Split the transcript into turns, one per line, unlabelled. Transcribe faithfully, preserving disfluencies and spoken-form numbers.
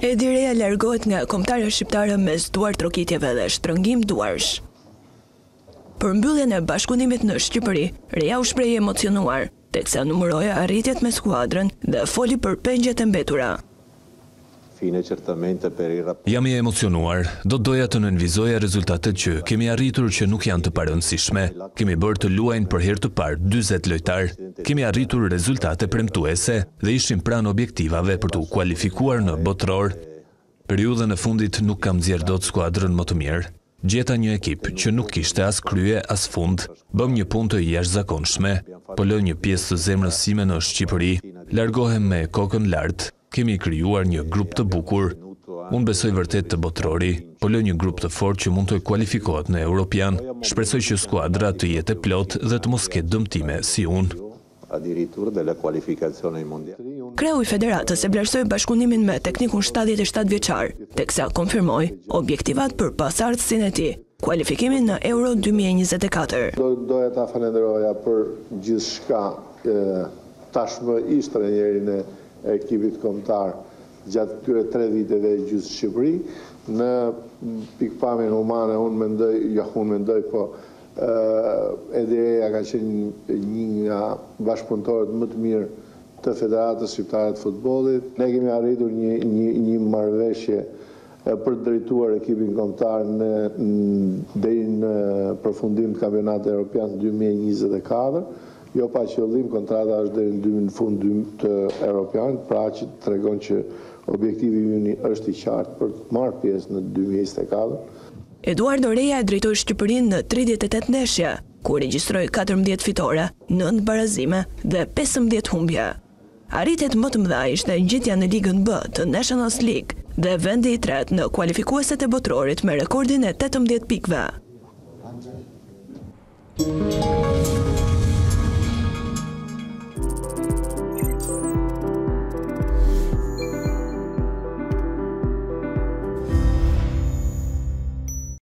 Edy Reja largohet nga kombëtare shqiptare mes duartrokitjeve dhe shtrëngim duarsh. Për mbylljen e bashkëpunimit në Shqipëri, Reja u shpreh i emocionuar, teksa numëroi arritjet me skuadrën dhe foli për pengjet e mbetura.
Jam i emocionuar, do doja të nënvizoja rezultatet që kemi arritur që nuk janë të parëndësishme. Kemi bërë të luajnë për herë të parë dyzet lojtar. Kemi arritur rezultate premtuese dhe ishim pranë objektivave për të kualifikuar në botror. Periudhën e fundit nuk kam nxjerr dot skuadrën më të mirë. Gjeta një ekip që nuk kishte as krye as fund. Bëm një punë të jashtëzakonshme. Po lë një pjesë të zemrës sime në Shqipëri. Largohem me kokën lart. Kemi krijuar një grup të bukur. Unë besoj vërtet të botrori, po lë një grup të fortë që mund të kualifikohet në Europian. Shpresoj që skuadra të jetë e plot dhe të mos ketë dëmtime si unë.
Kreu i federatës e vlerësoi bashkëpunimin me teknikun shtatëdhjetë e shtatë vjeçar, teksa konfirmoi objektivat për pasardhësinë e tij, kualifikimin në Euro dy mijë e njëzet e katër.
Doja ta falenderoja për gjithçka, tashmë ish-trajnerin e ekipit kombëtar gjatë këtyre tre viteve e gjysmë Shqipëri. Në pikpamjen humane, unë mendoj, jo unë mendoj, po Edy Reja ka qenë një nga bashkëpunëtorët më të mirë të Federatës Shqiptare të Futbollit. Ne kemi arritur një, një, një marrëveshje për të drejtuar ekipin kombëtar në, deri në përfundim të kampionatit evropian dy mijë e njëzet e katër. Jo pa qëllim, kontrata është deri në fund të Europianit, pra që tregon që objektivi ynë është i qartë për të marrë pjesë në dy mijë e njëzet e katër.
Eduardo Reja e drejtoi Shqipërinë në tridhjetë e tetë ndeshje, ku regjistroi katërmbëdhjetë fitore, nëntë barazime dhe pesëmbëdhjetë humbje. Arritjet më të mëdha ishte ngjitja në Ligën B të National League dhe vendi i tretë në kualifikueset e botrorit me rekordin e tetëmbëdhjetë pikëve.